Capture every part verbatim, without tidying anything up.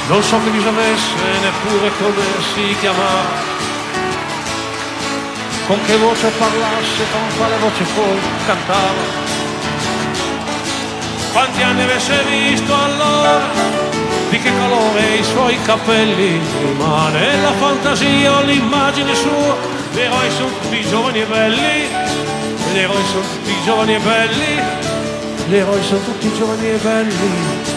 Non so che viso avesse, neppure come si chiamava, con che voce parlasse, con quale voce poi cantava. Quanti anni avesse visto allora, di che colore i suoi capelli, ma nella fantasia l'immagine sua, gli eroi sono tutti giovani e belli, gli eroi sono tutti giovani e belli, gli eroi sono tutti giovani e belli.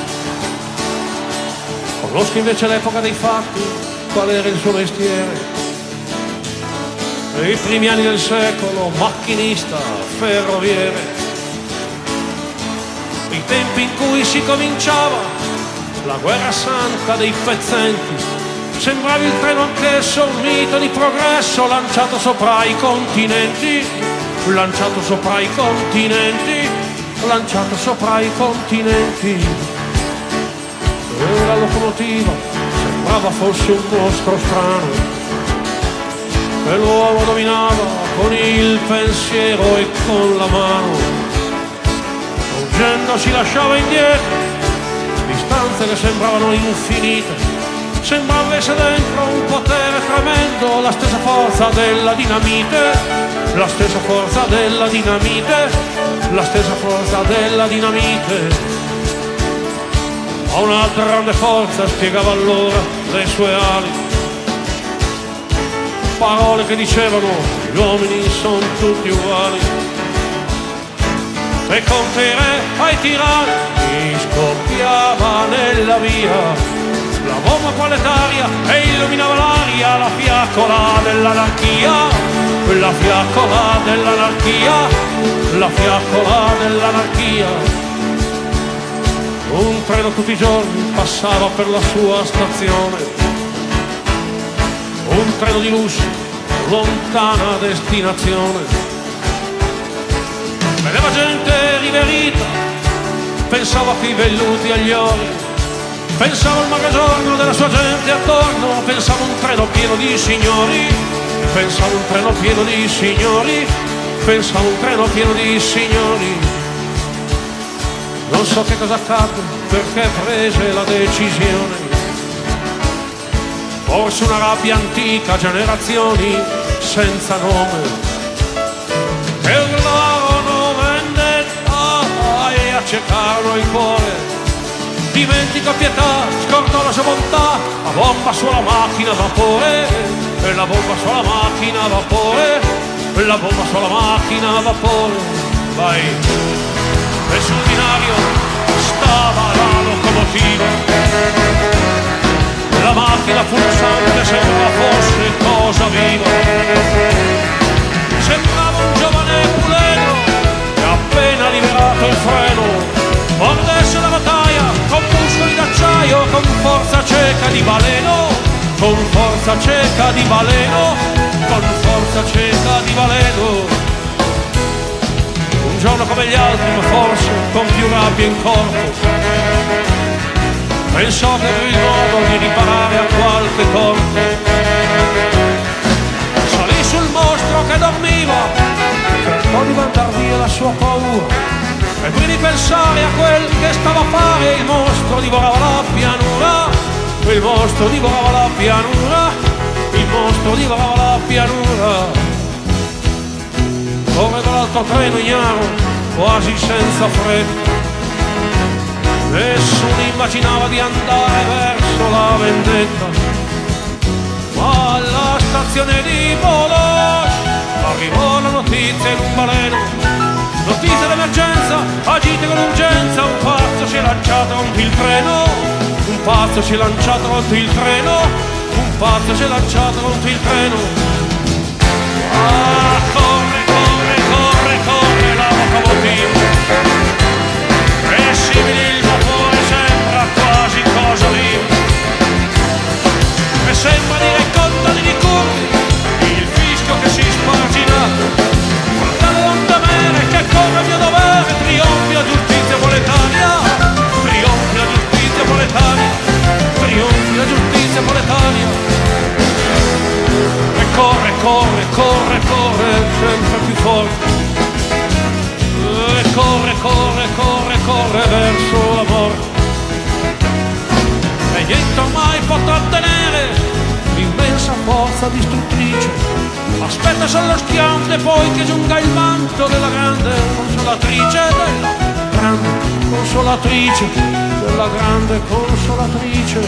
Conosco invece l'epoca dei fatti, qual era il suo mestiere. Nei primi anni del secolo, macchinista, ferroviere. I tempi in cui si cominciava la guerra santa dei pezzenti. Sembrava il treno anch'esso un mito di progresso lanciato sopra i continenti, lanciato sopra i continenti, lanciato sopra i continenti. E la locomotiva sembrava fosse un mostro strano che l'uomo dominava con il pensiero e con la mano. Fuggendo si lasciava indietro distanze che sembravano infinite. Sembrava avesse dentro un potere tremendo, la stessa forza della dinamite, la stessa forza della dinamite, la stessa forza della dinamite. A un'altra grande forza spiegava allora le sue ali, parole che dicevano gli uomini sono tutti uguali. E con te ai tiranni scoppiava nella via la bomba planetaria e illuminava l'aria, la fiaccola dell'anarchia, la fiaccola dell'anarchia, la fiaccola dell'anarchia. Un treno tutti i giorni passava per la sua stazione, un treno di lusso, lontana destinazione. Vedeva gente riverita, pensava a quei velluti agli ori, pensava al magagiorno della sua gente attorno, pensava a un treno pieno di signori, pensava a un treno pieno di signori, pensava a un treno pieno di signori. Non so che cosa accadde, perché prese la decisione. Forse una rabbia antica, generazioni senza nome, che urlarono vendetta e accecarono il cuore. Dimentica pietà, scordò la sua bontà, la bomba sulla macchina a vapore, e la bomba sulla macchina a vapore, e la bomba sulla macchina a vapore. Vai! E sul binario stava la locomotiva, la macchina pulsante sembrava fosse cosa viva. Sembrava un giovane puleno che appena liberato il freno mordesse la rotaia con muscoli d'acciaio, con forza cieca di baleno, con forza cieca di baleno, con forza cieca di baleno. Un giorno come gli altri, ma forse con più rabbia in corpo, pensò che aveva il modo di riparare a qualche torto. Salì sul mostro che dormiva, cercò di mandar via la sua paura, e prima di pensare a quel che stava a fare, il mostro divorava la pianura, il mostro divorava la pianura, il mostro divorava la pianura. Correva l'altro treno ignaro, quasi senza fretta. Nessuno immaginava di andare verso la vendetta. Ma alla stazione di Bologna arrivò la notizia in un baleno. Notizia d'emergenza, agite con urgenza. Un pazzo si è lanciato contro il treno. Un pazzo si è lanciato contro il treno. Un pazzo si è lanciato contro il treno. Ah, corre, corre, corre, corre la locomotiva. E simile il vapore sembra quasi cosa viva. E sembra dire contali di curvi, il fischio che si spargina. Guardate non temere che corre il mio dovere, trionfi la giustizia proletaria, trionfi la giustizia proletaria, trionfi la giustizia proletaria. E corre, corre, corre, corre. niente ormai potrà tenere l'immensa forza distruttrice. Aspetta solo schiante poi che giunga il manto della grande consolatrice, della grande consolatrice, della grande consolatrice.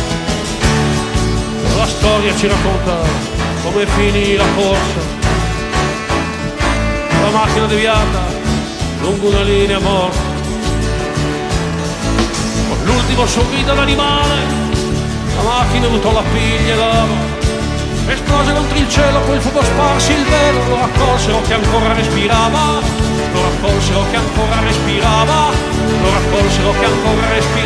La storia ci racconta come finì la corsa, la macchina deviata lungo una linea morta, con l'ultimo sorriso d'animale la macchina buttò la piglia d'oro, esplose contro il cielo, poi il fuoco sparsi il velo, lo raccolsero che ancora respirava, lo raccolsero che ancora respirava, lo raccolsero che ancora respirava.